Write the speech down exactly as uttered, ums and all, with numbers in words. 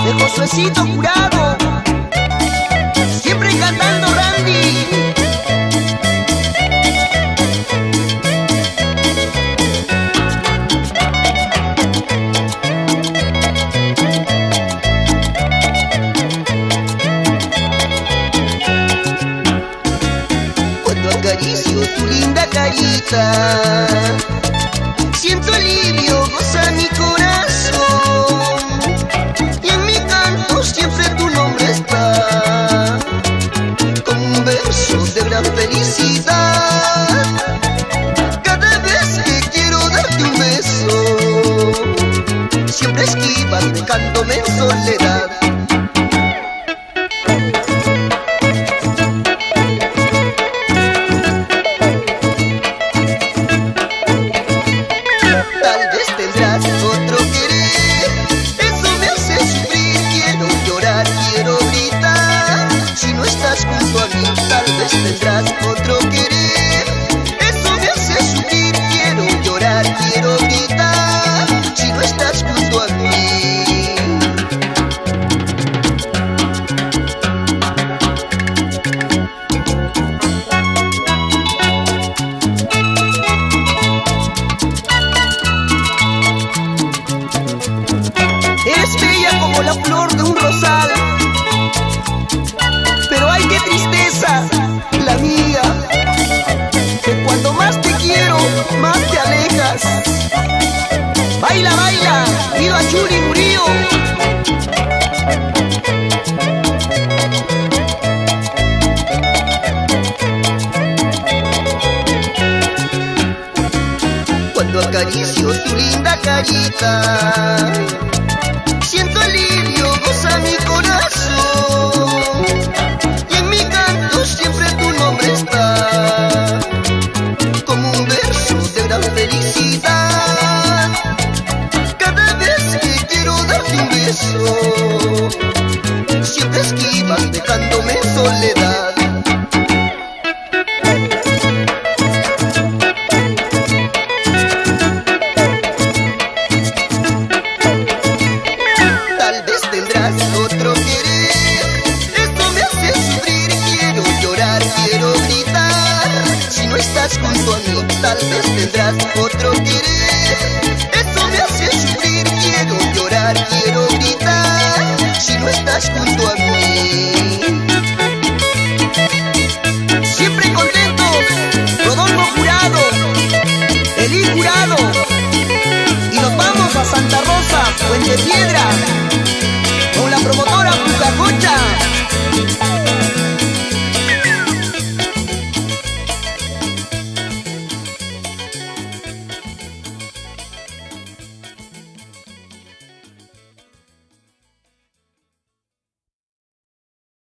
de Josuecito Jurado, siempre cantando Randy. Cuando acaricio tu linda carita, siento alivio, goza mi corazón, y en mi canto siempre tu nombre está, como un verso de gran felicidad. Cada vez que quiero darte un beso, siempre esquivas dejándome en soledad. Otro querer, eso me hace sufrir. Quiero llorar, quiero gritar. Si no estás junto a mí, tal vez tendrás otro querer. Eso me hace sufrir. Quiero llorar, quiero gritar. Si no estás junto a mí. Eres bella como la flor de un rosal, pero ay, qué tristeza la mía, que cuando más te quiero, más te alejas. Baila, baila, viva Churi Murillo. Cuando acaricio tu linda carita, siento alivio, goza mi corazón, y en mi canto siempre tu nombre está, como un verso de gran felicidad. Cada vez que quiero darte un beso, siempre esquivas dejándome en soledad. Otro querer, esto me hace sufrir. Quiero llorar, quiero gritar. Si no estás junto a mí, tal vez tendrás otro querer. Esto me hace sufrir. Quiero llorar, quiero gritar. Si no estás junto a mí. Siempre contentos, Rodolfo Jurado, Elí Jurado, y nos vamos a Santa Rosa, Puente Piedra.